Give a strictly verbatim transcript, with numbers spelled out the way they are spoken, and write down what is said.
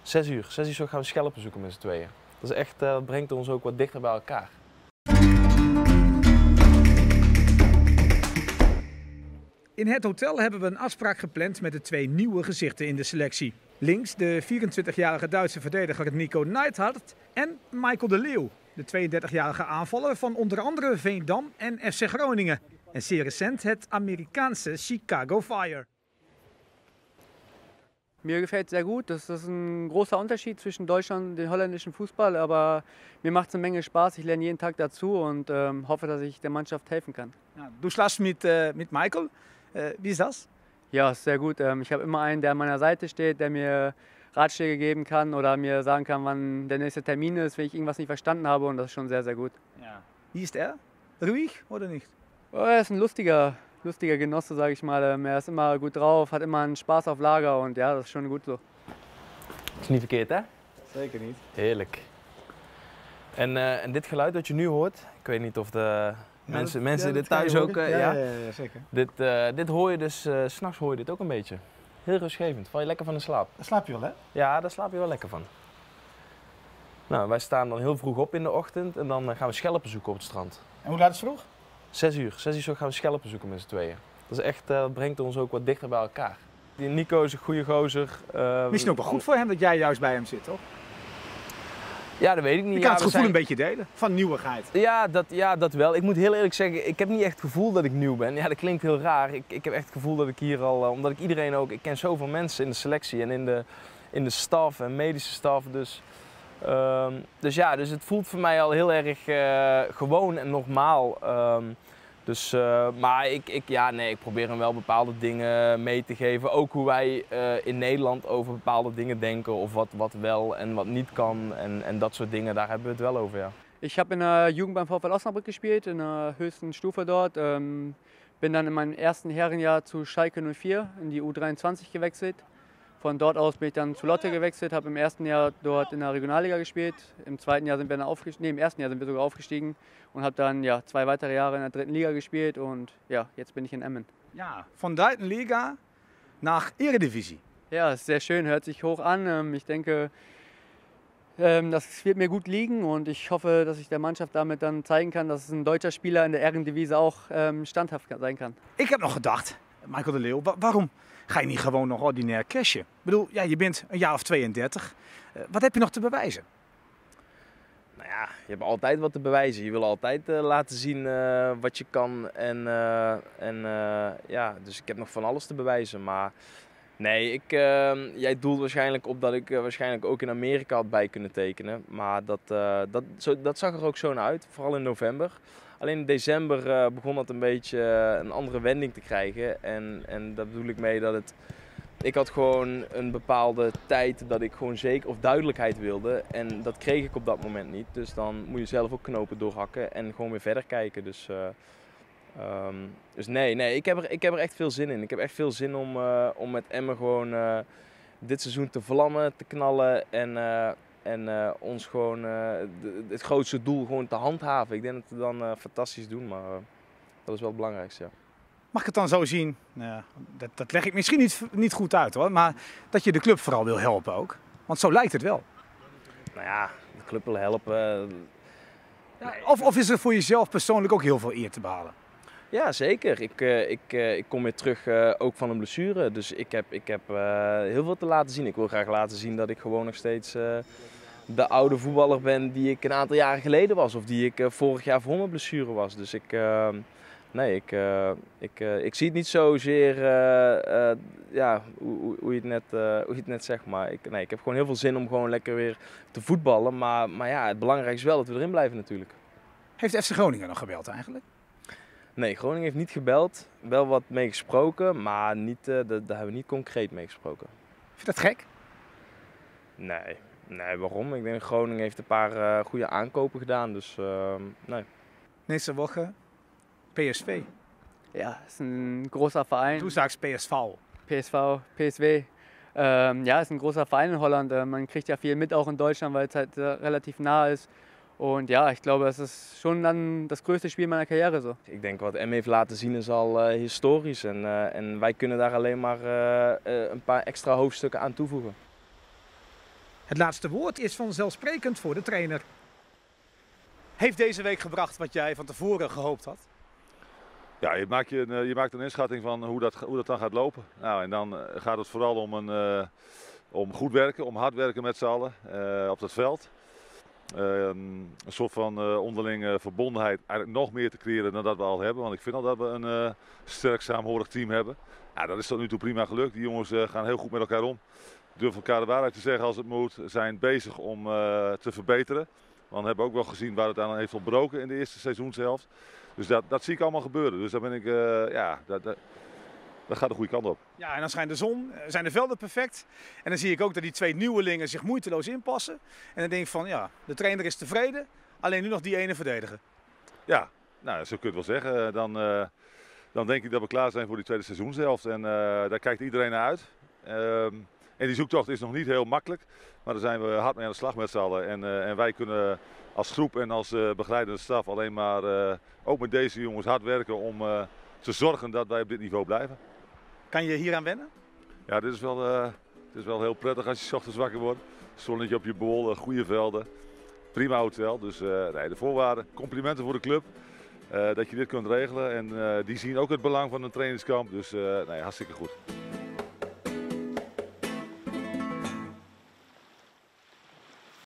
Zes uur. Zes uur zo gaan we schelpen zoeken met z'n tweeën. Dat is echt, uh, dat brengt ons ook wat dichter bij elkaar. In het hotel hebben we een afspraak gepland met de twee nieuwe gezichten in de selectie. Links de vierentwintigjarige Duitse verdediger Nico Neidhardt en Michael de Leeuw, de tweeëndertigjarige aanvaller van onder andere Veendam en F C Groningen. En zeer recent het Amerikaanse Chicago Fire. Mir gefällt sehr gut. Das ist ein großer Unterschied zwischen Deutschland und dem holländischen Fußball. Aber mir macht es eine Menge Spaß. Ich lerne jeden Tag dazu und ähm, hoffe, dass ich der Mannschaft helfen kann. Ja, du schläfst mit, äh, mit Michael. Äh, wie ist das? Ja, ist sehr gut. Ähm, ich habe immer einen, der an meiner Seite steht, der mir Ratschläge geben kann oder mir sagen kann, wann der nächste Termin ist, wenn ich irgendwas nicht verstanden habe. Und das ist schon sehr, sehr gut. Ja. Wie ist er? Ruhig oder nicht? Oh, er ist ein lustiger. Lustiger Genosse, sage ich mal. Er ist immer gut drauf, hat immer einen Spaß auf Lager und ja, das ist schon gut so. Dat is niet verkeerd, hè? Zeker niet. Heerlijk. En, uh, en dit geluid dat je nu hoort, ik weet niet of de ja, mensen, dat, mensen ja, dit thuis ook... Uh, ja, ja? Ja, ja, ja, zeker. Dit, uh, dit hoor je dus, uh, 's nachts hoor je dit ook een beetje. Heel rustgevend, val je lekker van de slaap. Daar slaap je wel, hè? Ja, daar slaap je wel lekker van. Nou, wij staan dan heel vroeg op in de ochtend en dan gaan we schelpen zoeken op het strand. En hoe laat is het vroeg? Zes uur. Zes uur zo gaan we schelpen zoeken met z'n tweeën. Dat is echt, uh, dat brengt ons ook wat dichter bij elkaar. Die Nico is een goede gozer. Uh, Misschien ook wel goed voor hem dat jij juist bij hem zit, toch? Ja, dat weet ik niet. Je kan ja, het gevoel zijn... een beetje delen, van nieuwigheid. Ja dat, ja, dat wel. Ik moet heel eerlijk zeggen, ik heb niet echt het gevoel dat ik nieuw ben. Ja, dat klinkt heel raar. Ik, ik heb echt het gevoel dat ik hier al, uh, omdat ik iedereen ook, ik ken zoveel mensen in de selectie en in de, in de staf en medische staf. Dus, uh, dus ja, dus het voelt voor mij al heel erg uh, gewoon en normaal. Uh, Dus, uh, maar ik, ik, ja, nee, ik probeer hem wel bepaalde dingen mee te geven. Ook hoe wij uh, in Nederland over bepaalde dingen denken of wat, wat wel en wat niet kan en, en dat soort dingen, daar hebben we het wel over, ja. Ich habe in der Jugend beim VfL Osnabrück gespielt, in der höchsten Stufe dort. Ähm, bin dann in meinem ersten Herrenjahr zu Schalke null vier in die U dreiundzwanzig gewechselt. Von dort aus bin ich dann zu Lotte gewechselt, habe im ersten Jahr dort in der Regionalliga gespielt. Im zweiten Jahr sind wir dann aufgestiegen, nee, im ersten Jahr sind wir sogar aufgestiegen und habe dann ja, zwei weitere Jahre in der dritten Liga gespielt und ja, jetzt bin ich in Emmen. Ja, von dritten Liga nach Eredivisie. Ja, ist sehr schön, hört sich hoch an. Ich denke, das wird mir gut liegen und ich hoffe, dass ich der Mannschaft damit dann zeigen kann, dass ein deutscher Spieler in der Eredivisie auch standhaft sein kann. Ik heb nog gedacht, Michael de Leeuw, waarom ga je niet gewoon nog ordinair cashen? Ik bedoel, ja, je bent een jaar of tweeëndertig. Uh, wat heb je nog te bewijzen? Nou ja, je hebt altijd wat te bewijzen. Je wil altijd uh, laten zien uh, wat je kan. En, uh, en uh, ja, dus ik heb nog van alles te bewijzen. Maar nee, ik, uh, jij doelt waarschijnlijk op dat ik uh, waarschijnlijk ook in Amerika had bij kunnen tekenen. Maar dat, uh, dat, zo, dat zag er ook zo naar uit, vooral in november. Alleen in december uh, begon dat een beetje uh, een andere wending te krijgen. En, en daar bedoel ik mee dat het... Ik had gewoon een bepaalde tijd dat ik gewoon zeker of duidelijkheid wilde. En dat kreeg ik op dat moment niet. Dus dan moet je zelf ook knopen doorhakken en gewoon weer verder kijken. Dus, uh, um, dus nee, nee ik, heb er, ik heb er echt veel zin in. Ik heb echt veel zin om, uh, om met Emmen gewoon uh, dit seizoen te vlammen, te knallen. En, uh, en uh, ons gewoon uh, de, het grootste doel gewoon te handhaven. Ik denk dat we dan uh, fantastisch doen, maar uh, dat is wel het belangrijkste, ja. Mag ik het dan zo zien, nou, dat, dat leg ik misschien niet, niet goed uit hoor, maar dat je de club vooral wil helpen ook? Want zo lijkt het wel. Nou ja, de club wil helpen. Ja, of, of is er voor jezelf persoonlijk ook heel veel eer te behalen? Ja, zeker. Ik, uh, ik, uh, ik kom weer terug uh, ook van een blessure, dus ik heb, ik heb uh, heel veel te laten zien. Ik wil graag laten zien dat ik gewoon nog steeds uh, de oude voetballer ben die ik een aantal jaren geleden was. Of die ik uh, vorig jaar voor mijn blessure was. Dus ik... Uh, Nee, ik, uh, ik, uh, ik zie het niet zozeer uh, uh, ja, hoe, hoe, je het net, uh, hoe je het net zegt, maar ik, nee, ik heb gewoon heel veel zin om gewoon lekker weer te voetballen. Maar, maar ja, het belangrijkste is wel dat we erin blijven natuurlijk. Heeft F C Groningen nog gebeld eigenlijk? Nee, Groningen heeft niet gebeld. Wel wat mee gesproken, maar niet, uh, daar, daar hebben we niet concreet mee gesproken. Vind je dat gek? Nee, nee, waarom? Ik denk dat Groningen heeft een paar uh, goede aankopen gedaan, dus uh, nee. Nächste Woche P S V. Ja, ist ein großer Verein. Du sagst P S V. P S V, P S V. Ähm, ja, ist ein großer Verein in Holland. Äh, man kriegt ja viel mit, auch in Deutschland, weil es halt äh, relativ nah ist. Und ja, ich glaube, es ist schon dann das größte Spiel meiner Karriere so. Ik denk wat Emmen heeft laten zien is al uh, historisch en, uh, en wij kunnen daar alleen maar uh, uh, een paar extra hoofdstukken aan toevoegen. Het laatste woord is vanzelfsprekend voor de trainer. Heeft deze week gebracht wat jij van tevoren gehoopt had? Ja, je maakt, je, je maakt een inschatting van hoe dat, hoe dat dan gaat lopen. Nou, en dan gaat het vooral om, een, uh, om goed werken, om hard werken met z'n allen uh, op dat veld. Uh, een soort van uh, onderlinge verbondenheid eigenlijk nog meer te creëren dan dat we al hebben. Want ik vind al dat we een uh, sterk samenhorig team hebben. Ja, dat is tot nu toe prima gelukt. Die jongens uh, gaan heel goed met elkaar om. Durven elkaar de waarheid te zeggen als het moet. Zijn bezig om uh, te verbeteren. Want we hebben ook wel gezien waar het aan heeft ontbroken in de eerste seizoenshelft. Dus dat, dat zie ik allemaal gebeuren. Dus daar ben ik, uh, ja, dat, dat, dat gaat de goede kant op. Ja, en dan schijnt de zon, zijn de velden perfect. En dan zie ik ook dat die twee nieuwelingen zich moeiteloos inpassen. En dan denk ik van, ja, de trainer is tevreden. Alleen nu nog die ene verdedigen. Ja, nou, zo kun je het wel zeggen. Dan, uh, dan denk ik dat we klaar zijn voor die tweede seizoenshelft. En uh, daar kijkt iedereen naar uit. Uh, en die zoektocht is nog niet heel makkelijk. Maar daar zijn we hard mee aan de slag met z'n allen. En, uh, en wij kunnen als groep en als uh, begeleidende staf alleen maar uh, ook met deze jongens hard werken om uh, te zorgen dat wij op dit niveau blijven. Kan je hieraan wennen? Ja, dit is wel, uh, dit is wel heel prettig als je 's ochtends wakker wordt. Zonnetje op je bol, uh, goede velden. Prima hotel. Dus uh, nee, de voorwaarden, complimenten voor de club. Uh, dat je dit kunt regelen. En uh, die zien ook het belang van een trainingskamp. Dus uh, nee, hartstikke goed.